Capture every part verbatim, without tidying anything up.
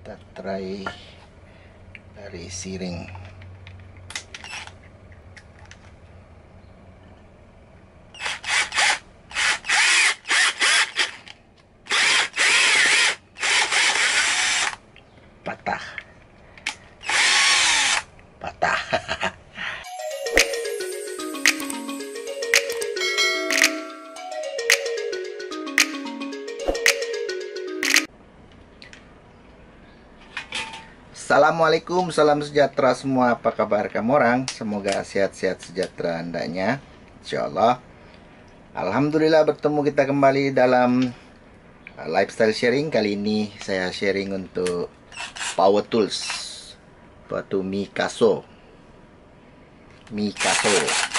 Kita try dari siring. Patah. Patah. Assalamualaikum, salam sejahtera semua. Apa kabar kamu orang? Semoga sehat-sehat sejahtera andanya, insyaallah. Alhamdulillah bertemu kita kembali dalam uh, lifestyle sharing. Kali ini saya sharing untuk power tools, yaitu Mikaso. Mikaso.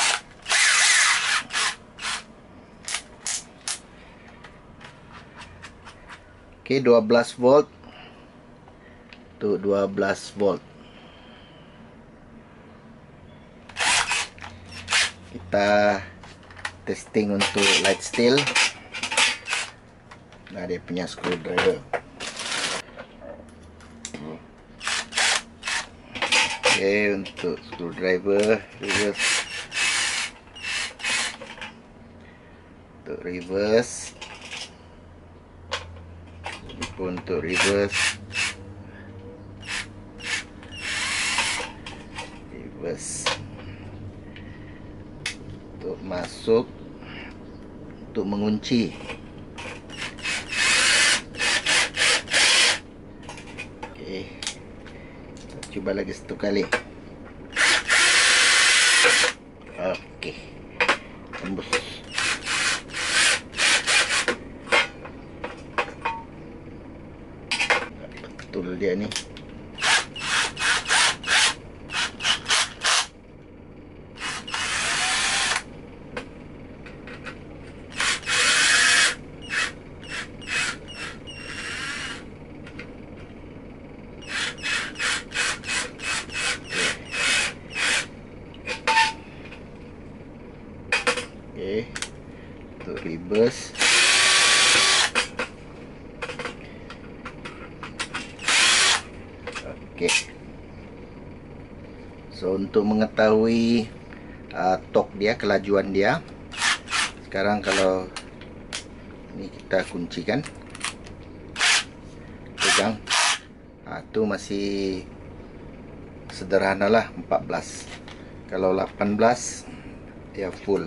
Oke, dua belas volt. Untuk dua belas volt. Kita testing untuk light steel. Nah, dia punya screwdriver. Oke, untuk screwdriver reverse. Untuk reverse. Untuk reverse. Untuk masuk, untuk mengunci. Oke, kita coba lagi satu kali. Oke, tembus. Betul dia nih. Oke, untuk reverse. Oke. So, untuk mengetahui uh, torque dia, kelajuan dia, sekarang kalau ini kita kuncikan, pegang, nah, itu masih sederhana lah, empat belas. Kalau delapan belas dia full.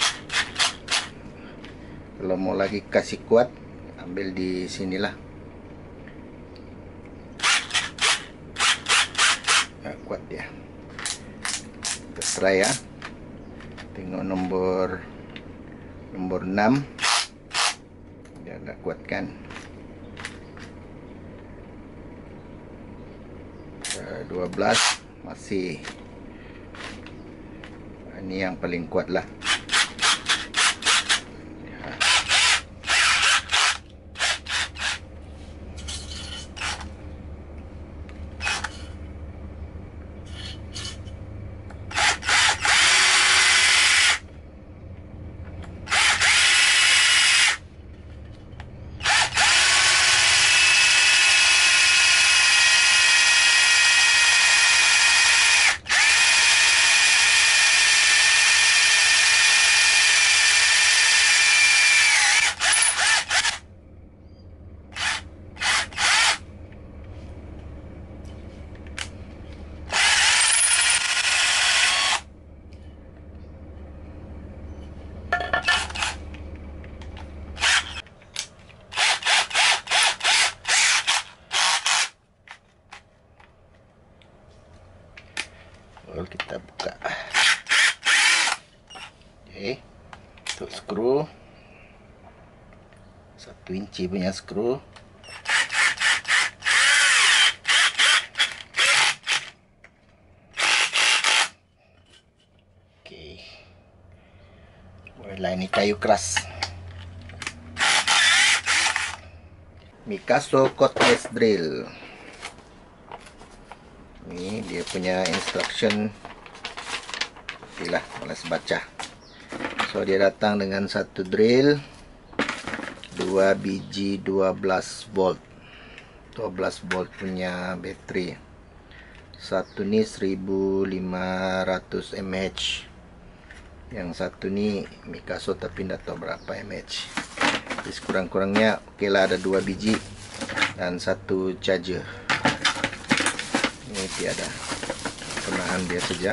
Kalau mau lagi kasih kuat, ambil di sinilah. Nah, kuat dia. Kita try ya. Tengok nomor nomor enam. Dia agak kuat kan. dua belas masih. Ini yang paling kuat lah. Lalu kita buka. Oke, untuk skru satu inci punya skru. Oke, mulai ini kayu keras. Mikaso cordless drill. Ini dia punya instruction. Inilah, malas baca. So dia datang dengan satu drill, dua biji dua belas volt. dua belas volt punya baterai. Satu ni seribu lima ratus mAh, yang satu ni Mikaso tapi tidak tahu berapa mAh. Jadi kurang-kurangnya oke lah, ada dua biji dan satu charger. Ini tiada, penahan dia saja.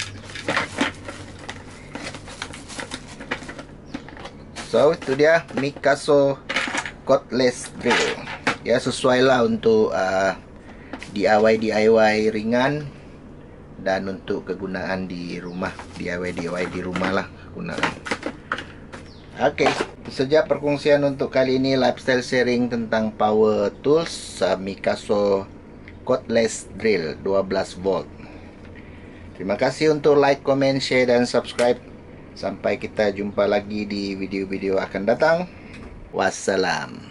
So itu dia Mikaso cordless drill. Ya sesuai lah untuk uh, D I Y D I Y ringan dan untuk kegunaan di rumah, D I Y D I Y di rumah lah kegunaan. Oke, okay. Sejak perkongsian untuk kali ini, lifestyle sharing tentang power tools uh, Mikaso cordless drill dua belas volt. Terima kasih untuk like, comment, share dan subscribe. Sampai kita jumpa lagi di video-video akan datang. Wassalam.